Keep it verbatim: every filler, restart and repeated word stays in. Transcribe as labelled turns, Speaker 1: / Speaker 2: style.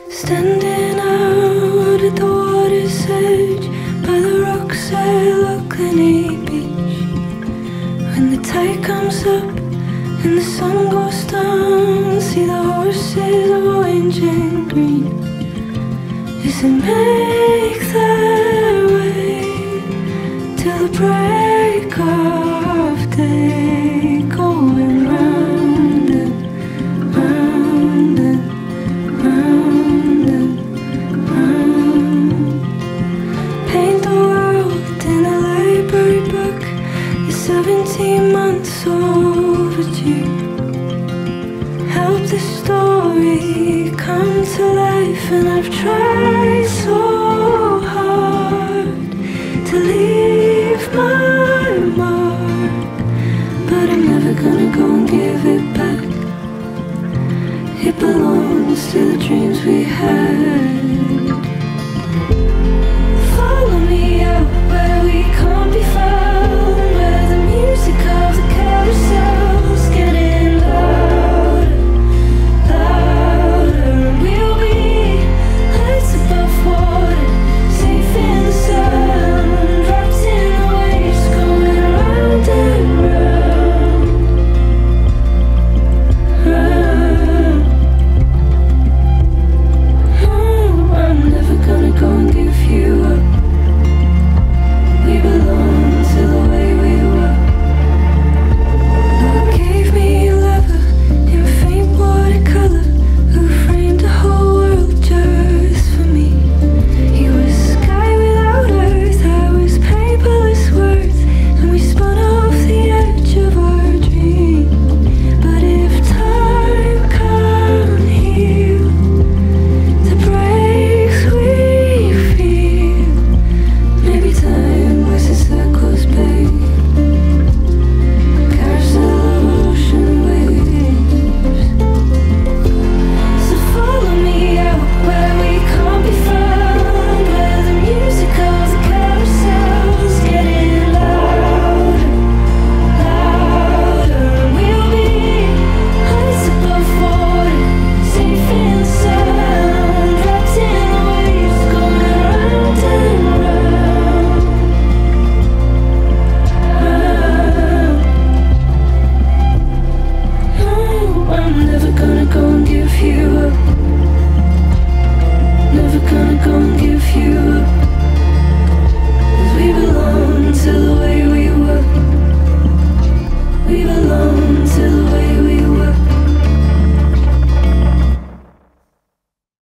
Speaker 1: Standing out at the water's edge, by the rocks at Locklaney Beach. When the tide comes up and the sun goes down, see the horses orange and green. As they make their way till the break of day, going round and round and round and round. Paint the world in a library book, you're seventeen months overdue. Help the story come to life, and I've tried so hard to leave my mark, but I'm never gonna go and give it back. It belongs to the dreams we had. Follow me out where we can't be found, where the music of the carousel's getting louder, louder. We'll be lights above water, safe in the sound, wrapped in the waves, going round and round, round. No, I'm never gonna go and give you up. We belong to the way we were. Lord gave me a lover in faint watercolor, who framed the whole world just for me. He was sky without earth, I was paperless words, and we spun off the edge of our dream. But if time can't heal the breaks we feel, maybe time was in circles, babe. Carousel of ocean waves. So follow me out where we can't be found, where the music of the carousel's getting louder, louder. We'll be lights above water, safe in the sound, wrapped in the waves, going round and round, round. No, I'm never gonna go and give you up. Never gonna go and give you up.